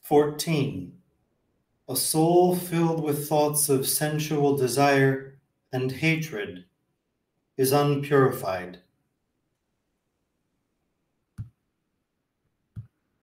14. A soul filled with thoughts of sensual desire and hatred is unpurified.